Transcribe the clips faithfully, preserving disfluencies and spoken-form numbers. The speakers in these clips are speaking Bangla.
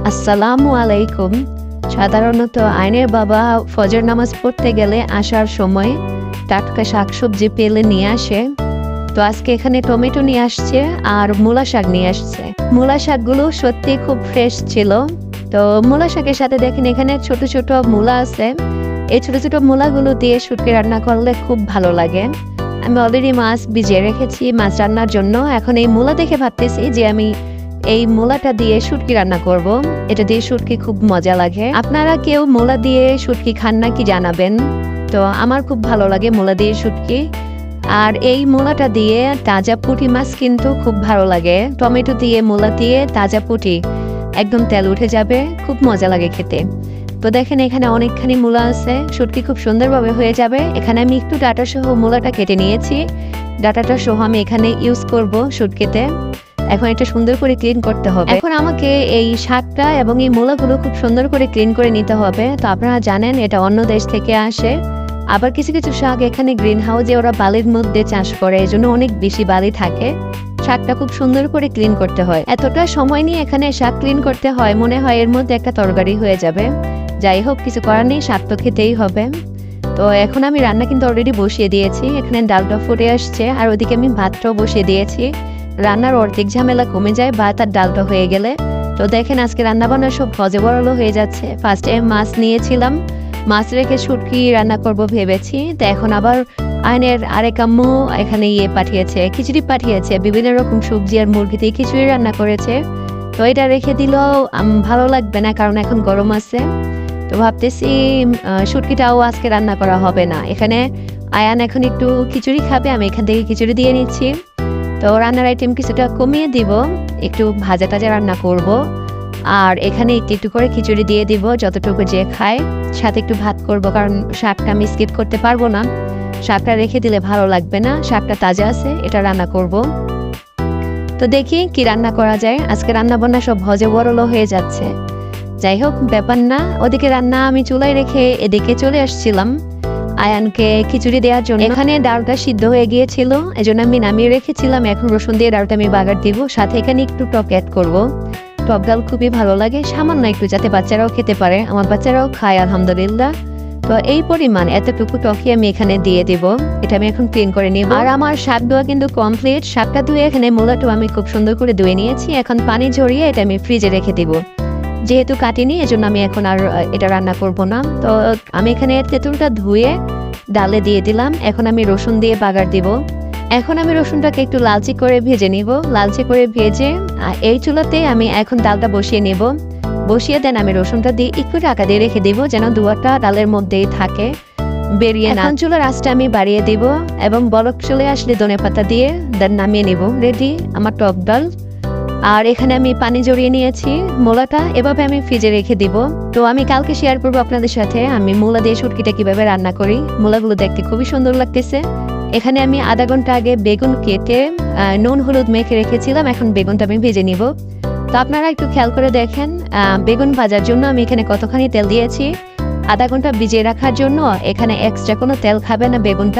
আসসালামু আলাইকুম। সাধারণত আইনের বাবা ফজর নামাজ পড়তে গেলে আসার সময় টাটকা শাকসবজি পেলে নিয়ে আসে। তো আজকে এখানে টমেটো নিয়ে আসছে আর মূলা শাক নিয়ে আসছে। মূলা শাকগুলো সত্যি খুব ফ্রেশ ছিল। তো মূলা শাকের সাথে দেখেন এখানে ছোট ছোট মূলা আছে। এই ছোট ছোট মূলাগুলো দিয়ে শুটকি রান্না করলে খুব ভালো লাগে। আমি অলরেডি মাছ ভিজিয়ে রেখেছি মাছ রান্নার জন্য। এখন এই মূলা দেখে ভাবতেছি যে আমি এই মূলাটা দিয়ে শুটকি রান্না করব। এটা দিয়ে শুটকি খুব মজা লাগে। আপনারা কেউ মূলা দিয়ে শুটকি খান না কি জানাবেন। তো আমার খুব ভালো লাগে মূলা দিয়ে শুটকি। আর এই মূলাটা দিয়ে তাজা পুঁটি মাছ কিন্তু খুব ভালো লাগে। টমেটো দিয়ে মূলা দিয়ে তাজা পুঁটি একদম তেল উঠে যাবে, খুব মজা লাগে খেতে। তো দেখেন এখানে অনেকখানি মূলা আছে, শুটকি খুব সুন্দরভাবে হয়ে যাবে। এখানে আমি একটু ডাটা সহ মূলাটা কেটে নিয়েছি। ডাটাটা সহ আমি এখানে ইউজ করব শুটকিতে। এখন এটা সুন্দর করে ক্লিন করতে হবে। এখন আমাকে এই শাকটা এবং এই মূলাগুলো খুব সুন্দর করে ক্লিন করে নিতে হবে। তো আপনারা জানেন এটা অন্য দেশ থেকে আসে। আবার কিছু কিছু শাক এখানে গ্রিন হাউসে ওরা বালির মধ্যে চাষ করে, এই জন্য অনেক বেশি বালি থাকে। শাকটা খুব সুন্দর করে ক্লিন করতে হয়। এতটা সময় নিয়ে এখানে শাক ক্লিন করতে হয়, মনে হয় এর মধ্যে একটা তরকারি হয়ে যাবে। যাই হোক, কিছু করার নেই, শাক তো খেতেই হবে। তো এখন আমি রান্না কিন্তু অলরেডি বসিয়ে দিয়েছি। এখানে ডালটা ফুটে আসছে আর ওদিকে আমি ভাতটাও বসিয়ে দিয়েছি। রান্নার অর্ধেক ঝামেলা কমে যায় ভাত আর ডালটা হয়ে গেলে। তো দেখেন আজকে রান্না বান্না সব হযবরল হয়ে যাচ্ছে। ফার্স্টে মাছ নিয়েছিলাম, মাছ রেখে শুটকি রান্না করব ভেবেছি। তো এখন আবার আইনের আরেক আম্মু এখানে ইয়ে পাঠিয়েছে, খিচুড়ি পাঠিয়েছে, বিভিন্ন রকম সবজি আর মুরগি দিয়ে খিচুড়ি রান্না করেছে। তো এটা রেখে দিলেও ভালো লাগবে না, কারণ এখন গরম আছে। তো ভাবতেছি শুটকিটাও আজকে রান্না করা হবে না। এখানে আয়ান এখন একটু খিচুড়ি খাবে, আমি এখান থেকে খিচুড়ি দিয়ে নিচ্ছি। তো রান্নার আইটেম কিছুটা কমিয়ে দিব, একটু ভাজা টাজা রান্না করব। আর এখানে একটু একটু করে খিচুড়ি দিয়ে দিব যতটুকু যে খায়, সাথে একটু ভাত করব, কারণ শাকটা আমি স্কিপ করতে পারবো না। শাকটা রেখে দিলে ভালো লাগবে না, শাকটা তাজা আছে, এটা রান্না করব। তো দেখি কি রান্না করা যায়। আজকে রান্না বান্না সব হযবরল হয়ে যাচ্ছে। যাই হোক, ব্যাপার না। ওদিকে রান্না আমি চুলায় রেখে এদিকে চলে আসছিলাম আয়ানকে খিচুড়ি দেওয়ার জন্য। এখানে ডালটা সিদ্ধ হয়ে গিয়েছিল, এজন্য আমি নামিয়ে রেখেছিলাম। এখন রসুন দিয়ে ডালটা আমি বাগার দিব, সাথে এখানে একটু টক অ্যাড করব। টক ডাল খুবই ভালো লাগে, সামান্য একটু, যাতে বাচ্চারাও খেতে পারে। আমার বাচ্চারাও খায় আলহামদুলিল্লাহ। তো এই পরিমাণ এতটুকু টকি আমি এখানে দিয়ে দিব। এটা আমি এখন ক্লিন করে নিব। আর আমার শাক ধোয়া কিন্তু কমপ্লিট। শাকটা ধুয়ে এখানে মূলাটাও আমি খুব সুন্দর করে ধুয়ে নিয়েছি। এখন পানি ঝরিয়ে এটা আমি ফ্রিজে রেখে দিব। যেহেতু কাটিনি, এজন্য আমি এখন আর এটা রান্না করব না। তো আমি এখানে তেঁতুলটা ধুয়ে ডালে দিয়ে দিলাম। এখন আমি রসুন দিয়ে বাগার দিব। এখন আমি রসুনটাকে একটু লালচে করে ভেজে নিব। লালচে করে ভেজে এই চুলাতে আমি এখন ডালটা বসিয়ে নেব। বসিয়ে দেন আমি রসুনটা দিয়ে একটু ঢাকা দিয়ে রেখে দিব, যেন ধোঁয়াটা ডালের মধ্যেই থাকে, বেরিয়ে না। এখন চুলার আঁচটা আমি বাড়িয়ে দিব এবং বলক চলে আসলে ধনেপাতা দিয়ে দেন নামিয়ে নিব। রেডি আমার টক ডাল। আর এখানে আমি পানি জড়িয়ে নিয়েছি। মূলাটা এভাবে আমি ফ্রিজে রেখে দিব। তো আমি কালকে শেয়ার করবো আপনাদের সাথে আমি মূলা দিয়ে শুটকিটা কিভাবে রান্না করি। মূলাগুলো দেখতে খুবই সুন্দর লাগতেছে। এখানে আমি আধা ঘন্টা আগে বেগুন কেটে নুন হলুদ মেখে রেখেছিলাম। এখন বেগুনটা আমি ভেজে নিব। তো আপনারা একটু খেয়াল করে দেখেন, বেগুন ভাজার জন্য আমি এখানে কতখানি তেল দিয়েছি। আধা ঘন্টা ভিজিয়ে রাখার জন্য এখানে এক্সট্রা কোনো তেল খাবে না বেগুনটা।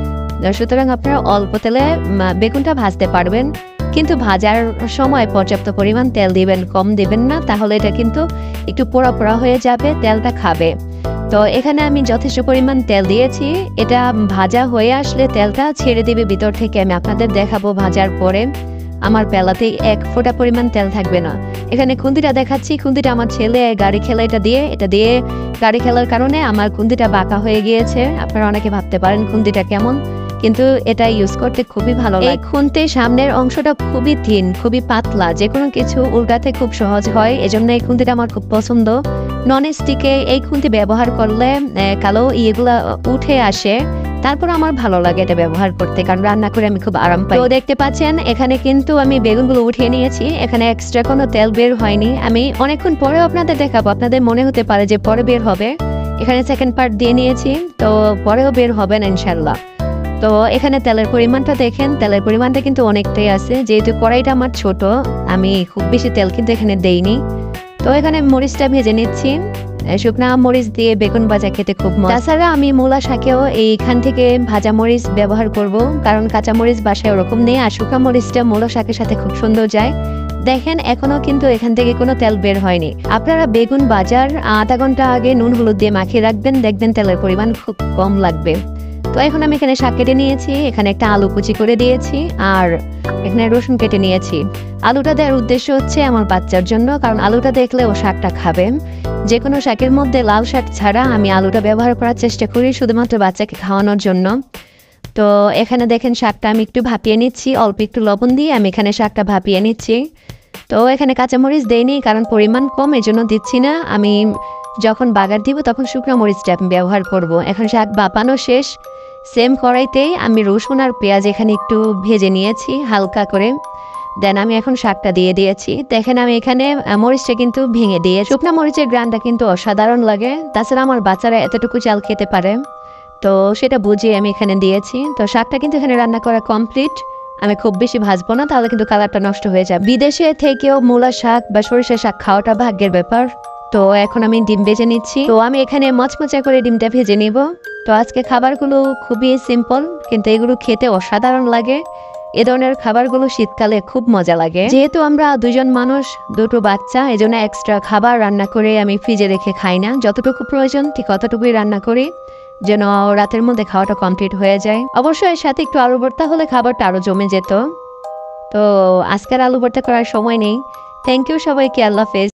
সুতরাং আপনারা অল্প তেলে বেগুনটা ভাজতে পারবেন, কিন্তু ভাজার সময় পর্যাপ্ত পরিমাণ তেল দিবেন, কম দিবেন না, তাহলে এটা কিন্তু একটু পোড়া পোড়া হয়ে যাবে, তেলটা খাবে। তো এখানে আমি যথেষ্ট পরিমাণ তেল দিয়েছি। এটা ভাজা হয়ে আসলে তেলটা ছেড়ে দিবে ভিতর থেকে। আমি আপনাদের দেখাবো ভাজার পরে। আমার পেলাতে এক ফোঁটা পরিমাণ তেল থাকবে না। এখানে খুন্তিটা দেখাচ্ছি। খুন্তিটা আমার ছেলে গাড়ি খেলা এটা দিয়ে এটা দিয়ে গাড়ি খেলার কারণে আমার খুন্তিটা বাঁকা হয়ে গিয়েছে। আপনারা অনেকে ভাবতে পারেন খুন্তিটা কেমন, কিন্তু এটা ইউজ করতে খুবই ভালো লাগে। খুন্তির সামনের অংশটা খুবই থিন, খুবই পাতলা, যে কোনো কিছু উল্টাতে খুব সহজ হয়। এজন্য এই খুন্তিটা আমার খুব পছন্দ। নন স্টিকে এই খুন্তি ব্যবহার করলে কালো ইয়েগুলা উঠে আসে, তারপর আমার ভালো লাগে এটা ব্যবহার করতে, কারণ রান্না করে আমি খুব আরাম পাই। তো দেখতে পাচ্ছেন এখানে কিন্তু আমি বেগুনগুলো উঠিয়ে নিয়েছি। এখানে এক্সট্রা কোনো তেল বের হয়নি। আমি অনেকক্ষণ পরেও আপনাদের দেখাবো, আপনাদের মনে হতে পারে যে পরে বের হবে। এখানে সেকেন্ড পার্ট দিয়ে নিয়েছি, তো পরেও বের হবে না ইনশাল্লাহ। তো এখানে তেলের পরিমাণটা দেখেন, তেলের পরিমাণটা কিন্তু অনেকটাই আছে। যেহেতু কড়াইটা আমার ছোট, আমি খুব বেশি তেল কিন্তু এখানে দেইনি। তো এখানে মরিচটা ভেজে নিচ্ছি। শুকনা মরিচ দিয়ে বেগুন ভাজা খেতে খুব মজা। তাছাড়া আমি মূলা শাকেও এইখান থেকে ভাজা মরিচ ব্যবহার করব, কারণ কাঁচা মরিচ বাসায় ওরকম নেই। আর শুকনা মরিচটা মূলা শাকের সাথে খুব সুন্দর যায়। দেখেন এখনো কিন্তু এখান থেকে কোনো তেল বের হয়নি। আপনারা বেগুন বাজার আধা ঘন্টা আগে নুন হলুদ দিয়ে মাখিয়ে রাখবেন, দেখবেন তেলের পরিমাণ খুব কম লাগবে। তো এখন আমি এখানে শাক কেটে নিয়েছি, এখানে একটা আলু কুচি করে দিয়েছি, আর এখানে রসুন কেটে নিয়েছি। আলুটা দেওয়ার উদ্দেশ্য হচ্ছে আমার বাচ্চার জন্য, কারণ আলুটা দেখলে ও শাকটা খাবে। যে কোনো শাকের মধ্যে লাল শাক ছাড়া আমি আলুটা ব্যবহার করার চেষ্টা করি শুধুমাত্র বাচ্চাকে খাওয়ানোর জন্য। তো এখানে দেখেন শাকটা আমি একটু ভাপিয়ে নিচ্ছি, অল্প একটু লবণ দিয়ে আমি এখানে শাকটা ভাপিয়ে নিচ্ছি। তো এখানে কাঁচামরিচ দেইনি কারণ পরিমাণ কম, এই জন্য দিচ্ছি না। আমি যখন বাগার দিব তখন শুকনো মরিচটা আমি ব্যবহার করব। এখন শাক ভাপানো শেষ, সেম কড়াইতেই আমি রসুন আর পেঁয়াজ এখানে একটু ভেজে নিয়েছি হালকা করে। দেন আমি এখন শাকটা দিয়ে দিয়েছি। দেখেন আমি এখানে মরিচটা কিন্তু ভেঙে দিয়ে, শুকনো মরিচের গ্রানটা কিন্তু অসাধারণ লাগে। তাছাড়া আমার বাচ্চারা এতটুকু চাল খেতে পারে, তো সেটা বুঝিয়ে আমি এখানে দিয়েছি। তো শাকটা কিন্তু এখানে রান্না করা কমপ্লিট। আমি খুব বেশি ভাজবো না, তাহলে কিন্তু কালারটা নষ্ট হয়ে যায়। বিদেশে থেকেও মূলা শাক বা সরিষা শাক খাওয়াটা ভাগ্যের ব্যাপার। তো এখন আমি ডিম ভেজে নিচ্ছি। তো আমি এখানে মচমচা করে ডিমটা ভেজে নিব। তো আজকে খাবারগুলো খুবই সিম্পল, কিন্তু এগুলো খেতে অসাধারণ লাগে। এ ধরনের খাবারগুলো শীতকালে খুব মজা লাগে। যেহেতু আমরা দুজন মানুষ, দুটো বাচ্চা, এই জন্য এক্সট্রা খাবার রান্না করে আমি ফ্রিজে রেখে খাই না। যতটুকু প্রয়োজন ঠিক ততটুকুই রান্না করি, যেন রাতের মধ্যে খাওয়াটা কমপ্লিট হয়ে যায়। অবশ্যই এর সাথে একটু আলু ভর্তা হলে খাবারটা আরো জমে যেত। তো আজকের আলু ভর্তা করার সময় নেই। থ্যাংক ইউ সবাইকে, আল্লাহ হাফেজ।